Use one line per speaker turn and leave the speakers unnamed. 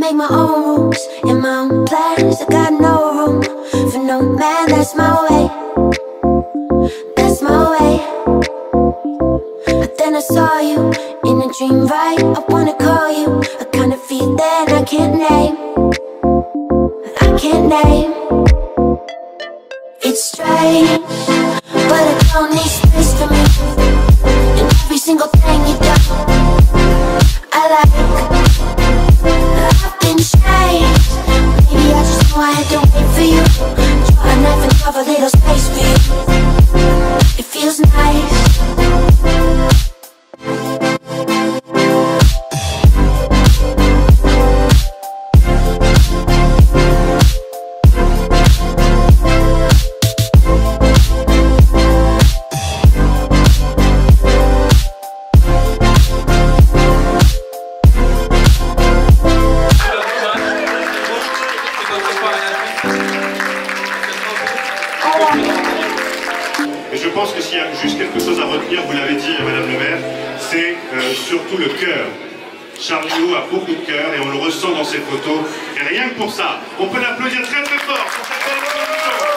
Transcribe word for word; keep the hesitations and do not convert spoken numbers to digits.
make my own rules and my own plans. I got no room for no man. That's my way, that's my way. But then I saw you in a dream, right? I wanna call you a kind of feeling I can't name, I can't name. It's strange, but I don't need space for me. And every single thing you do, I like. I've been changed. Maybe I just know I had to wait for you. Draw a knife and carve a little space for you. It feels nice.
Et je pense que s'il y a juste quelque chose à retenir, vous l'avez dit Madame le maire, c'est euh, surtout le cœur. Charly a beaucoup de cœur et on le ressent dans ses photos. Et rien que pour ça, on peut l'applaudir très très fort pour cette belle production.